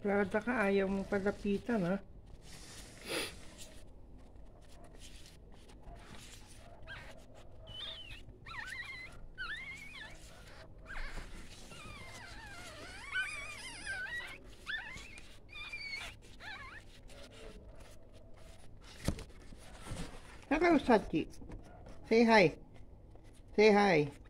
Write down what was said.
Prada ka, ayaw mong palapitan, ha? Hello, Sachi. Say hi. Say hi.